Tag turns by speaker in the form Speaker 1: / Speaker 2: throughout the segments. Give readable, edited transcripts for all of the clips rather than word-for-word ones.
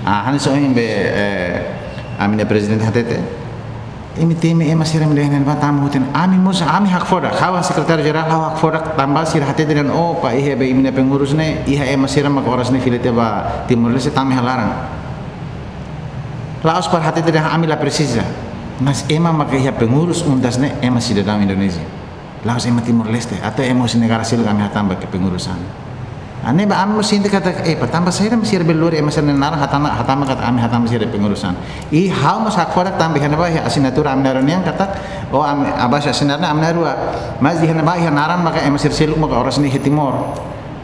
Speaker 1: hani so be amine president hatete imi timi masih remlehen ba tam hutin ami mus ami hak foda kawan sekretari jenderal hak foda tambah sir hatete dan pak ihe be imine pengurusne ihe masih rem orasne filete ba Timor Leste tami halarang laos par hatete dan ami la precisa mas maka ihe pengurus undasne masih dalam Indonesia laos Timor Leste atau negara sil kami hatamba ke pengurusan ane ba am mesin kata patamba saya masih beluri masih nara hatama kata ami hatama masih pengurusan how mas hak fodak tambihan ba ya asinatura amnaron yang kata am abas asinarna amnarua mas dihan ba ya naran maka masih seluk maka oras ni Timor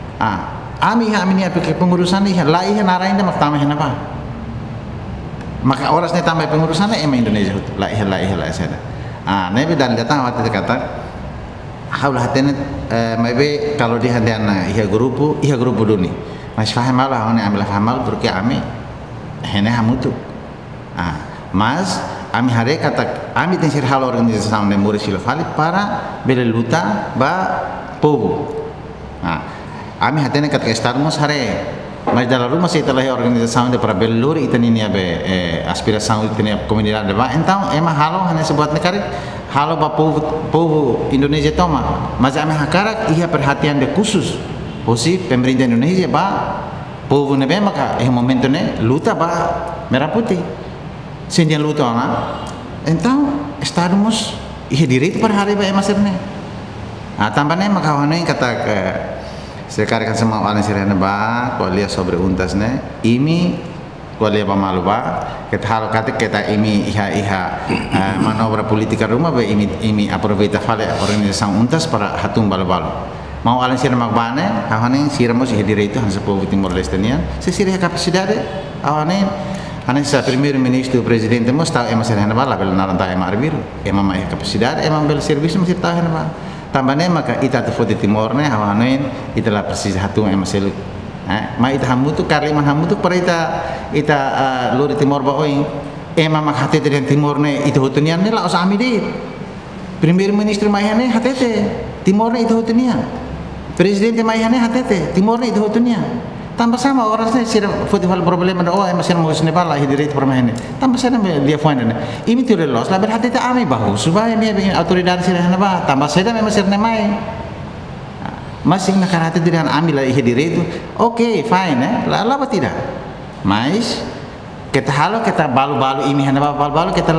Speaker 1: ami ni ke pengurusan ni la iya narain mak tambihan apa maka oras ni tambah pengurusan Indonesia la iya sada nabi dan datang waktu kata haulah tenet maybe kalau di handiana iha grupo duni mas faham malah oni ambil faham mal porque ami hene hamutu mas ami hare kata ami tensir hal organisasi samne muri silafali para bela luta ba povo ami hatene kata estarmos hare mas dalam rumah saya telah organisasi samne para beluri itani ni abe aspirasi samne itani komunidade ba então ema halo hanya sebuat negara halo ba povo Indonesia toma mas ame hakarak iya perhatian de khusus posi pemerintah Indonesia ba povo nebe maka momento ne luta ba merah putih sendian luta então estamos iya direito per hari ba maserne tambahnya maka hone kata sekarang kan semua orang sirene ba kualia sobre untas ne ini kualia pamalu ba kita hal kita ini iha manobra politika rumah ba ini aproveita fale organisasi untas para hatung balu-balu mau alin sira magbane hawani sira mo si direito han sa povo Timor Leste niya se sira capacidade hawani hanin sa primeiro ministro presidente mo sta sira na ba label na ranta arbiro ma capacidade bel serviço mo sira na ba tambane maka ita te foto Timor ne hawani itala precis hatung selu ma ita hamutu karliman hamutu para ita lori Timor ba oing mak hatete dan Timor ne ita hutunian ne la osami dit primeiro ministro mayane hatete Timor ne ita hutunian presidente mayane hatete Timor ne ita hutunian tambah sama orang sira foto hal problema do masih mo sene bala hidirit permane tambah sana dia fuan ne imi tu los la berhatete ami bahu supaya mi autoridad sira na ba tambah sada masih ne mai masing nakarate dengan ambil hidire itu oke fine laba tidak mas kita halo kita balu-balu ini hana balu-balu kita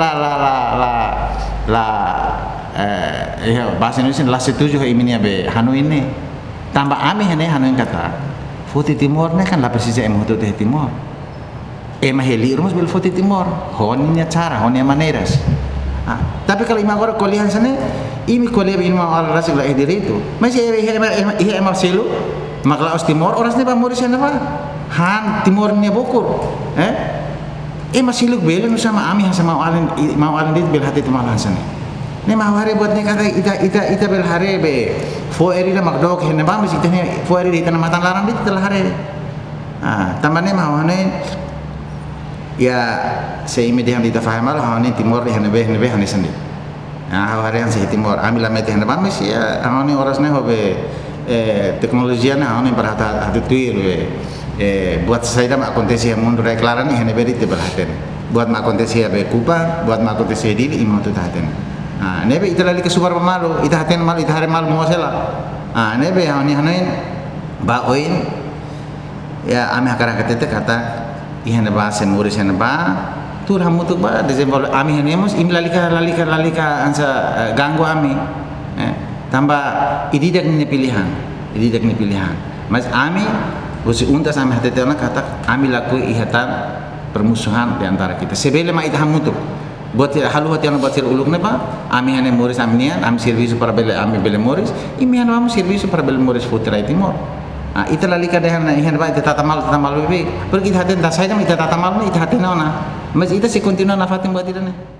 Speaker 1: bahasa Indonesia la setuju ini be hanu ini tambah ami hane hanu yang kata foto Timor ne kan la precisa foto Timor maheli rumus bel foto Timor honinya cara honia maneras tapi kalau imam orang kuliah sana ini kuliah imam al rasul lah itu masih iya emang selu makla os Timor orang sini bamuri sana apa han Timor nya bokur masih lu belen sama ami sama mau alin dit bel hati temalan sana ne mau hari buat ne kata ita bel hari be fo eri la magdok hene ba masih tene fo eri di tanah matan larang dit telah hari tamane mau ne ya saya imediat yang ditafaham lah ini Timor di hanebe hani sendiri hari yang sih Timor ambil ameti haneba masih ya ini orasnya hobe teknologian ini berhata hati tuir buat saya mak akontesi yang mundur reklaran nih hanebe di tebelhaten buat mak akontesi ya be Kuba buat mak akontesi di imam tu tahaten nebe itu lagi ke super pemalu itu haten malu itu hari malu mau sela nebe ini hanin baoin ya ami hakaran kata ihan ba sen muris hen ba tur hamutuk ba Desember ami henemos im lalika ansa ganggu ami tambah ididak ni pilihan mas ami usi untas ami hatetana kata ami laku ihatan permusuhan di antara kita sebelum ita hamutuk buat halu hati yang buat sir ulukne ba ami hene muris amnian ami servisu para bele ami bele muris imi hanu ami servisu para bele muris putra Timor ita lalika dehan ihan ba ita tatamal bebe pergi haten da saya ita tatamal ita haten ona mas ita si continua na fatin buat ita ne